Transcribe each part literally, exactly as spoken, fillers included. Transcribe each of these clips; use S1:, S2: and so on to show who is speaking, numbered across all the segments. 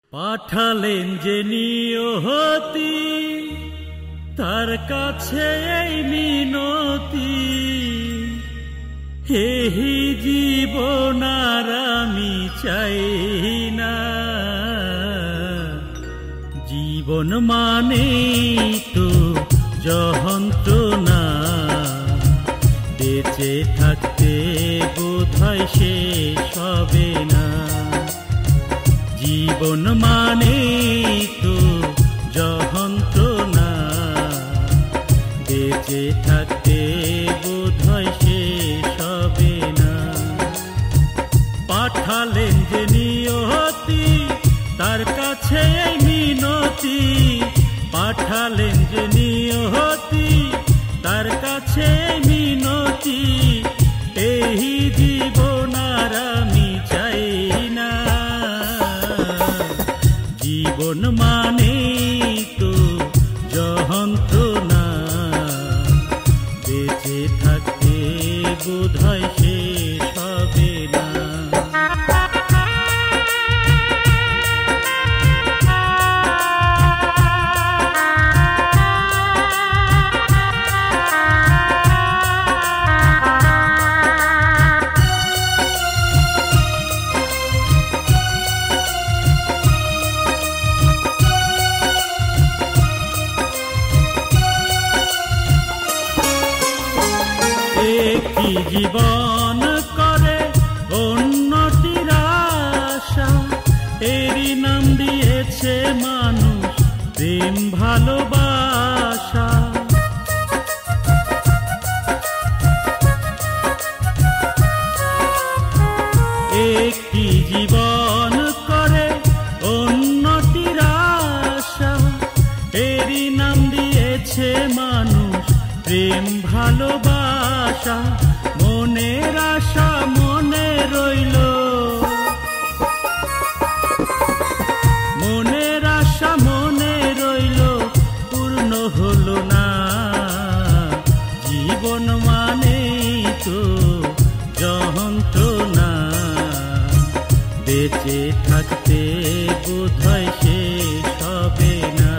S1: পাঠালেন যে নিয়তি তার কাছে এই মিনতি, এই জীবন আর আমি চাই না। জীবন মানে তো যন্ত্রণা, বেঁচে থাকতে বোধহয় শেষ হবে না। জীবন মানে তো যন্ত্রণা, বেঁচে থাকতে বোধহয় শেষ হবে না। পাঠালেন যে নিয়তি তার কাছে এই মিনতি, পাঠালেন যে নিয়তি তার কাছে এই মিনতি, এই জীবন আর আমি চাই না। জীবন মানে তো যন্ত্রণা, বেঁচে থাকতে বোধহয় শেষ হবে না। একটি জীবন করে অন্যটির আশা, এরই নাম দিয়েছে মানুষ প্রেম ভালোবাসা। একটি জীবন করে অন্যটির আশা, এরই নাম দিয়েছে মানুষ প্রেম ভালোবাসা। মনের আশা মনে রইল, মনের আশা মনে রইল, পূর্ণ হলো না। জীবন মানে তো যন্ত্রণা, বেঁচে থাকতে বোধহয় শেষ হবে না।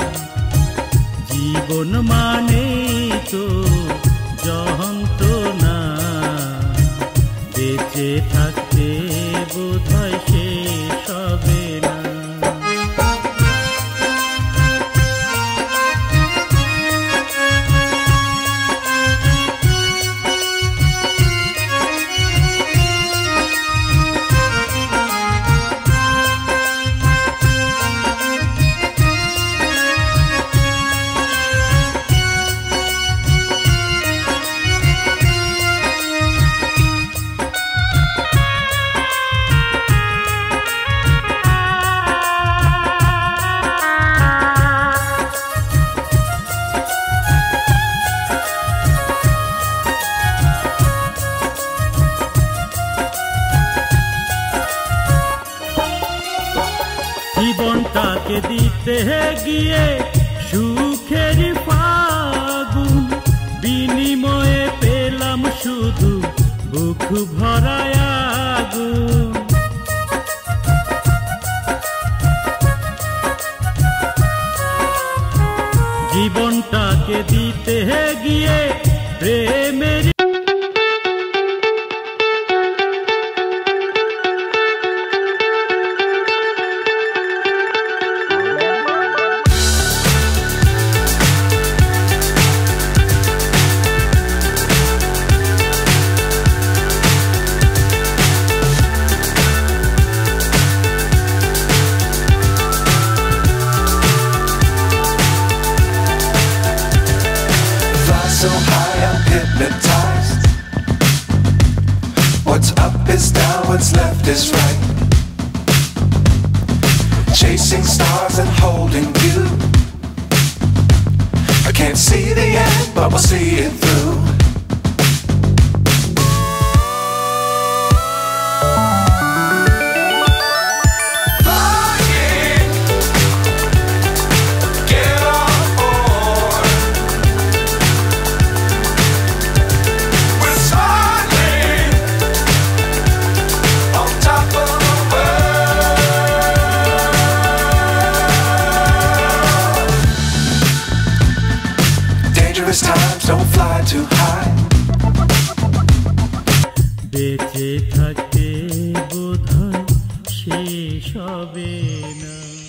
S1: জীবন মানে তো যন্ত্রণা, বেঁচে থাকতে বোধহয় শেষ হবে না। জীবনটাকে দিতে গিয়ে সুখের ফাগুন, বিনিময়ে পেলাম শুধু বুক ভরায় আগুন। জীবনটাকে দিতে গিয়ে প্রেমের
S2: so high I'm hypnotized. What's up is down, what's left is right. Chasing stars and holding you. I can't see the end, but we'll see it through.
S3: On top of the world.
S2: dangerous times, don't fly too high.
S1: বেঁচে থাকতে বোধহয় শেষ হবে না।